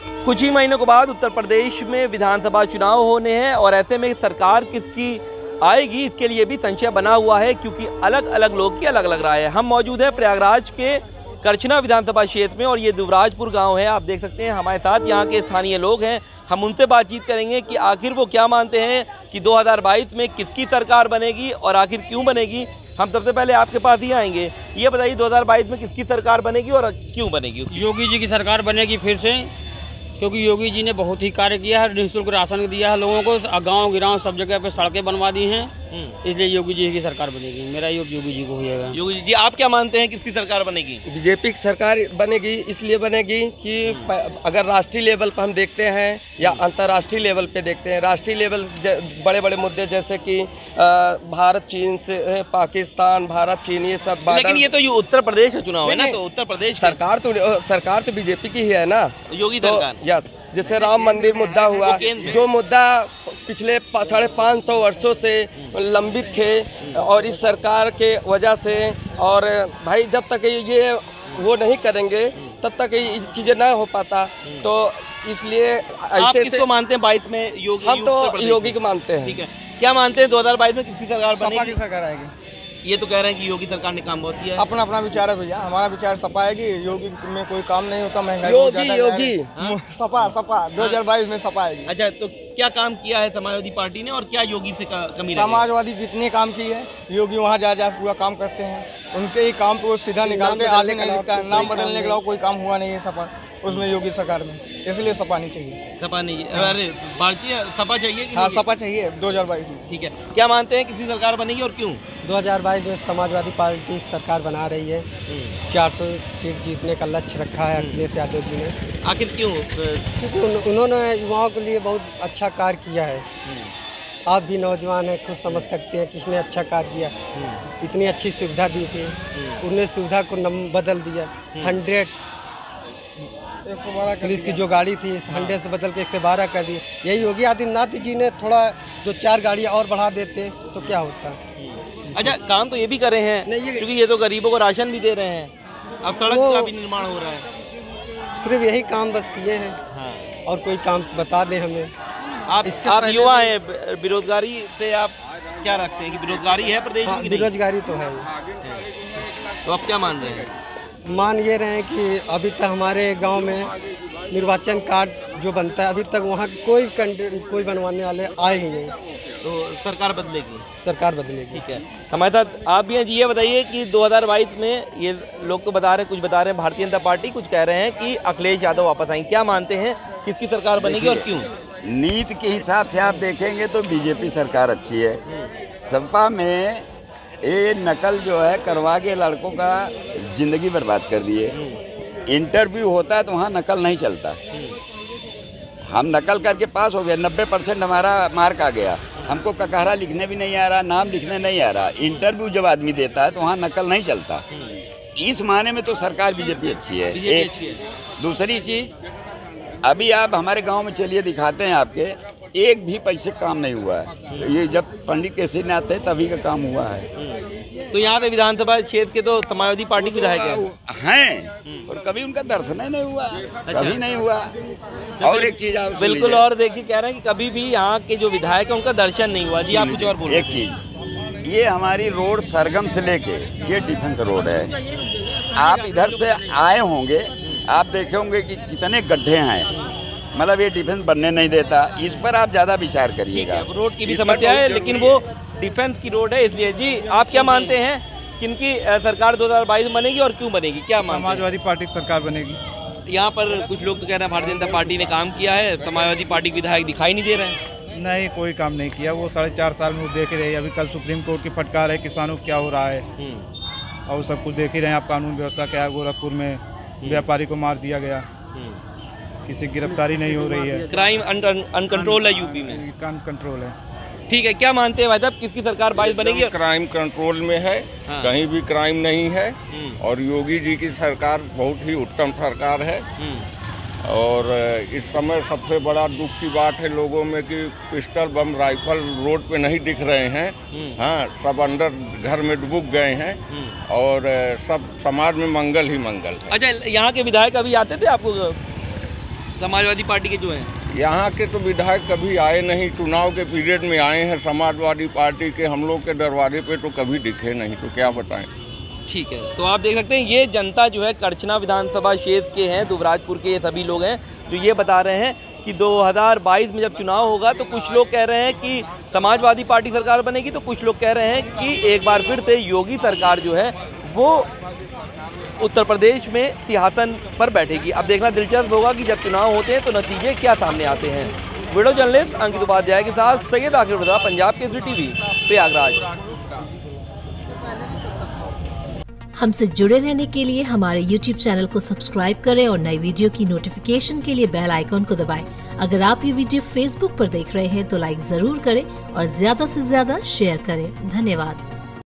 कुछ ही महीनों के बाद उत्तर प्रदेश में विधानसभा चुनाव होने हैं और ऐसे में सरकार किसकी आएगी इसके लिए भी संशय बना हुआ है, क्योंकि अलग अलग लोग की अलग अलग राय है। हम मौजूद हैं प्रयागराज के करछना विधानसभा क्षेत्र में और ये दुवराजपुर गांव है। आप देख सकते हैं हमारे साथ यहाँ के स्थानीय लोग हैं। हम उनसे बातचीत करेंगे कि आखिर वो क्या मानते हैं कि 2022 में किसकी सरकार बनेगी और आखिर क्यों बनेगी। हम सबसे पहले आपके पास ही आएंगे। ये बताइए 2022 में किसकी सरकार बनेगी और क्यों बनेगी? योगी जी की सरकार बनेगी फिर से, क्योंकि योगी जी ने बहुत ही कार्य किया है। निःशुल्क राशन दिया है लोगों को, गांव गिराव सब जगह पे सड़कें बनवा दी हैं, इसलिए योगी जी की सरकार बनेगी। मेरा योगी जी को होगा। योगी जी, आप क्या मानते हैं किसकी सरकार बनेगी? बीजेपी की सरकार बनेगी। इसलिए बनेगी कि अगर राष्ट्रीय लेवल पर हम देखते हैं या अंतर्राष्ट्रीय लेवल पे देखते हैं, राष्ट्रीय लेवल बड़े बड़े मुद्दे जैसे कि भारत चीन से, पाकिस्तान भारत चीन, ये सब। लेकिन ये तो उत्तर प्रदेश का चुनाव है ना, तो उत्तर प्रदेश सरकार तो बीजेपी की ही है ना, योगी सरकार। यस, जैसे राम मंदिर मुद्दा हुआ, जो मुद्दा पिछले 550 वर्षों से लंबित थे और इस सरकार के वजह से, और भाई जब तक ये वो नहीं करेंगे तब तक ये चीजें ना हो पाता। तो इसलिए आप किसको मानते हैं 22 में? योगी? हम तो योगी को मानते हैं। ठीक है, क्या मानते हैं 2022 में किसकी सरकार बनेगी? सपा की सरकार आएगी। ये तो कह रहे हैं कि योगी सरकार ने काम बहुत किया है। अपना अपना विचार है भैया, हमारा विचार सपा आएगी। योगी में कोई काम नहीं होता, महंगाई योगी सपा 2022 में सपा आएगी। अच्छा, तो क्या काम किया है समाजवादी पार्टी ने और क्या योगी से कमी? समाजवादी जितने काम की है योगी वहाँ जा पूरा काम करते हैं। उनके ही काम को सीधा निकालते, आगे नहीं लिखता। नाम बदलने के अलावा कोई काम हुआ नहीं है सपा उसमें, योगी सरकार में। इसलिए सपा नहीं चाहिए। सपा नहीं, अरे भारतीय सपा चाहिए। हाँ, सपा चाहिए 2022 में। ठीक है, क्या मानते हैं किसकी सरकार बनेगी और क्यों? 2022 में समाजवादी पार्टी सरकार बना रही है। 400 सीट जीतने का लक्ष्य रखा है अखिलेश यादव जी ने। आखिर क्यों? क्योंकि उन्होंने युवाओं के लिए बहुत अच्छा कार्य किया है। आप भी नौजवान हैं, खुद समझ सकते हैं किसने अच्छा कार्य किया। इतनी अच्छी सुविधा दी थी, उन्हें सुविधा को बदल दिया। 100 पुलिस की जो गाड़ी थी 100 से बदल के 112 कर दी। यही योगी आदित्यनाथ जी ने थोड़ा जो 4 गाड़ियाँ और बढ़ा देते तो क्या होता। अच्छा, काम तो ये भी कर रहे हैं क्योंकि ये तो गरीबों को राशन भी दे रहे हैं। अब सड़क का भी निर्माण हो रहा है। सिर्फ यही काम बस किए हैं। हाँ। और कोई काम बता दें हमें। आप युवा हैं, बेरोजगारी से आप क्या रखते हैं कि बेरोजगारी है प्रदेश में? बेरोजगारी तो है। तो आप क्या मान रहे हैं? मान ये रहे हैं कि अभी तक हमारे गांव में निर्वाचन कार्ड जो बनता है, अभी तक वहाँ कोई बनवाने वाले आए ही नहीं। तो सरकार बदलेगी? सरकार बदलेगी। ठीक है, हमारे साथ आप भी हैं जी। ये बताइए कि 2022 में ये लोग तो बता रहे हैं, कुछ बता रहे हैं भारतीय जनता पार्टी, कुछ कह रहे हैं कि अखिलेश यादव वापस आएंगे। क्या मानते हैं किसकी सरकार बनेगी और क्यों? नीति के हिसाब से आप देखेंगे तो बीजेपी सरकार अच्छी है। सपा में ये नकल जो है करवा के लड़कों का जिंदगी बर्बाद कर दिए। इंटरव्यू होता है तो वहाँ नकल नहीं चलता। हम नकल करके पास हो गए, 90% हमारा मार्क आ गया। हमको ककहरा लिखने भी नहीं आ रहा, नाम लिखने नहीं आ रहा। इंटरव्यू जब आदमी देता है तो वहाँ नकल नहीं चलता। इस मायने में तो सरकार बीजेपी अच्छी है। एक दूसरी चीज, अभी आप हमारे गांव में चलिए दिखाते हैं आपके, एक भी पैसे काम नहीं हुआ है। ये जब पंडित केसरीनाथ थे तभी का काम हुआ है। तो यहाँ पे विधानसभा क्षेत्र के तो समाजवादी पार्टी विधायक हैं और कभी उनका दर्शन ही नहीं हुआ। कभी नहीं हुआ। और एक चीज आप बिल्कुल, और देखिए कह रहे हैं कि कभी भी यहाँ के जो विधायक है उनका दर्शन नहीं हुआ। जी, आप कुछ और बोलिए। एक चीज, ये हमारी रोड सरगम से लेके ये डिफेंस रोड है। आप इधर से आए होंगे, आप देखे होंगे कि कितने गड्ढे हैं। मतलब ये डिफेंस बनने नहीं देता। इस पर आप ज्यादा विचार करिएगा। रोड की भी समस्या है, लेकिन वो डिफेंस की रोड है इसलिए। जी, आप क्या मानते हैं किनकी सरकार 2022 बनेगी और क्यों बनेगी? क्या मानते हैं? समाजवादी पार्टी की सरकार बनेगी। यहाँ पर कुछ लोग तो कह रहे हैं भारतीय जनता पार्टी ने काम किया है, समाजवादी पार्टी के विधायक दिखाई नहीं दे रहे हैं। नहीं, कोई काम नहीं किया। वो 4.5 साल में वो देख ही रहे। अभी कल सुप्रीम कोर्ट की फटकार है, किसानों को क्या हो रहा है और सब कुछ देख ही रहे हैं आप। कानून व्यवस्था क्या है, गोरखपुर में व्यापारी को मार दिया गया, किसी गिरफ्तारी नहीं हो रही है। क्राइम अनकंट्रोल है यूपी में, कंट्रोल है। ठीक है, क्या मानते हैं भाई साहब किसकी सरकार 22 बनेगी? क्राइम कंट्रोल में है। हाँ। कहीं भी क्राइम नहीं है और योगी जी की सरकार बहुत ही उत्तम सरकार है। और इस समय सबसे बड़ा दुख की बात है लोगों में कि पिस्टल बम राइफल रोड पे नहीं दिख रहे हैं। हाँ, सब अंदर घर में डूब गए हैं और सब समाज में मंगल ही मंगल है। अच्छा, यहाँ के विधायक अभी आते थे आपको समाजवादी पार्टी के जो हैं? यहाँ के तो विधायक कभी आए नहीं, चुनाव के पीरियड में आए हैं। समाजवादी पार्टी के हम लोग के दरवाजे पे तो कभी दिखे नहीं, तो क्या बताएं। ठीक है, तो आप देख सकते हैं ये जनता जो है करछना विधानसभा क्षेत्र के हैं, दुबराजपुर के ये सभी लोग हैं जो ये बता रहे हैं कि 2022 में जब चुनाव होगा तो कुछ लोग कह रहे हैं कि समाजवादी पार्टी सरकार बनेगी, तो कुछ लोग कह रहे हैं कि एक बार फिर से योगी सरकार जो है वो उत्तर प्रदेश में सिंहासन पर बैठेगी। अब देखना दिलचस्प होगा कि जब चुनाव होते हैं तो नतीजे क्या सामने आते हैं। वीडियो जर्नलिस्ट अंकित उपाध्याय के साथ सैयद आकिब रज़ा, पंजाब केसरी टीवी, प्रयागराज। हमसे जुड़े रहने के लिए हमारे YouTube चैनल को सब्सक्राइब करें और नई वीडियो की नोटिफिकेशन के लिए बेल आइकॉन को दबाएं। अगर आप ये वीडियो Facebook पर देख रहे हैं तो लाइक जरूर करें और ज्यादा से ज्यादा शेयर करें। धन्यवाद।